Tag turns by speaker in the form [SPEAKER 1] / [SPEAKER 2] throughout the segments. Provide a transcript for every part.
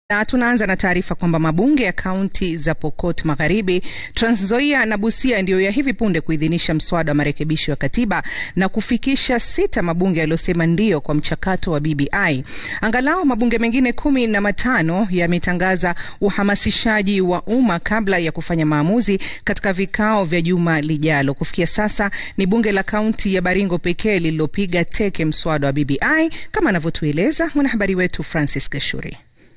[SPEAKER 1] Na tunaanza na taarifa kwamba mabunge ya kaunti za Pokot, Magharibi, Nzoia na Busia ndiyo ya hivi punde kuidhinisha mswada wa marekebisho ya katiba na kufikisha 6 mabunge yaliyosema ndiyo kwa mchakato wa BBI. Angalau mabunge mengine 15 yametangaza uhamasishaji wa umma kabla ya kufanya maamuzi katika vikao vya juma lijalo. Kufikia sasa ni bunge la kaunti ya Baringo pekee lililopiga teke mswada wa BBI, kama anavyotueleza mwanahabari wetu Francis Gashuri.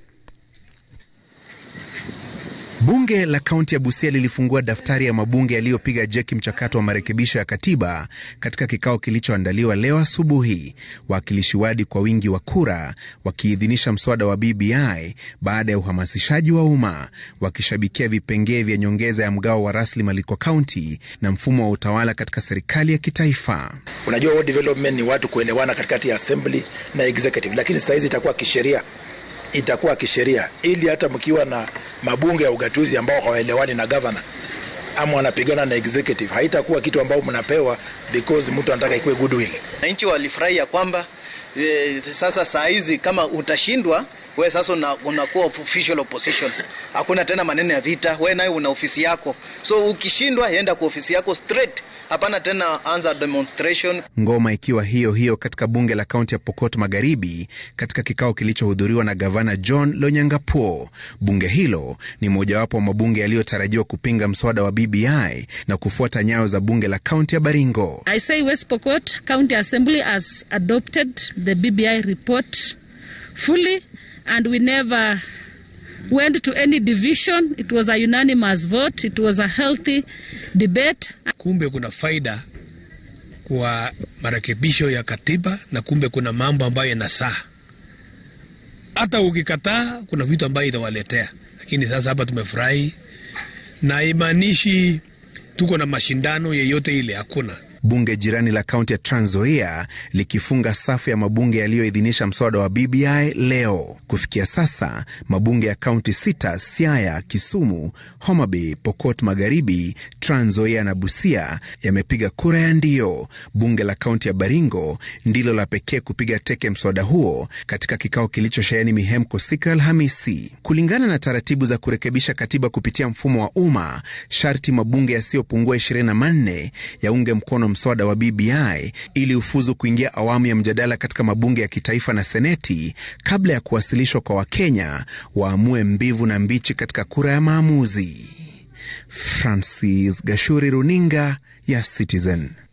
[SPEAKER 2] Bunge la kaunti ya Busia lilifungua daftari ya mabunge yaliyopiga jeki mchakato wa marekebisho ya katiba katika kikao kilichoandaliwa leo asubuhi. Wakilishi wadi kwa wingi wa kura wakiidhinisha mswada wa BBI baada ya uhamasishaji wa umma, wakishabikia vipengee vya nyongeza ya mgao wa rasilimali kwa kaunti na mfumo wa utawala katika serikali ya kitaifa.
[SPEAKER 3] Unajua world development ni watu kuelewana katikati ya assembly na executive, lakini sasa hizi itakuwa kisheria ili hata mkiwa na mabunge ya ugatuzi ambao hawaelewani na governor ama wanapigana na executive, haitakuwa kitu ambao mnapewa because mtu anataka ikuwe goodwill.
[SPEAKER 4] Wananchi walifurahia kwamba sasa saa hizi kama utashindwa wewe sasa unakuwa official opposition. Hakuna tena maneno ya vita, wewe nayo una ofisi yako. So ukishindwa enda kwa ofisi yako straight. Hapana tena anza demonstration.
[SPEAKER 2] Ngoma ikiwa hiyo katika bunge la kaunti ya Pokot Magharibi katika kikao kilichohudhuriwa na gavana John Lonyangapuo. Bunge hilo ni mojawapo wa mabunge yaliyotarajiwa kupinga mswada wa BBI na kufuata nyayo za bunge la kaunti ya Baringo.
[SPEAKER 5] I say West Pokot County Assembly has adopted the BBI report fully and we never went to any division. It was a unanimous vote. It was a healthy debate.
[SPEAKER 6] Kumbe kuna faida kwa marekebisho ya katiba na kumbe kuna mambo ambayo yanasaa. Hata ukikataa kuna vitu ambayo itawaletea. Lakini sasa hapa tumefurahi na imanishi tuko na mashindano yeyote ile, hakuna.
[SPEAKER 2] Bunge jirani la kaunti ya Nzoia likifunga safu ya mabunge yaliyoidhinisha mswada wa BBI leo. Kufikia sasa, mabunge ya kaunti sita, Siaya, Kisumu, Homa Bay, Pokot Magharibi, Nzoia na Busia yamepiga kura ya ndiyo. Bunge la kaunti ya Baringo ndilo la pekee kupiga teke mswada huo katika kikao kilichosheheni mihemko siku ya Alhamisi. Kulingana na taratibu za kurekebisha katiba kupitia mfumo wa umma, sharti mabunge yasiyopungua 24 yaunge mkono mswada wa BBI ili ufuzu kuingia awamu ya mjadala katika mabunge ya kitaifa na seneti kabla ya kuwasilishwa kwa Wakenya waamue mbivu na mbichi katika kura ya maamuzi. Francis Gashuri, runinga ya Citizen.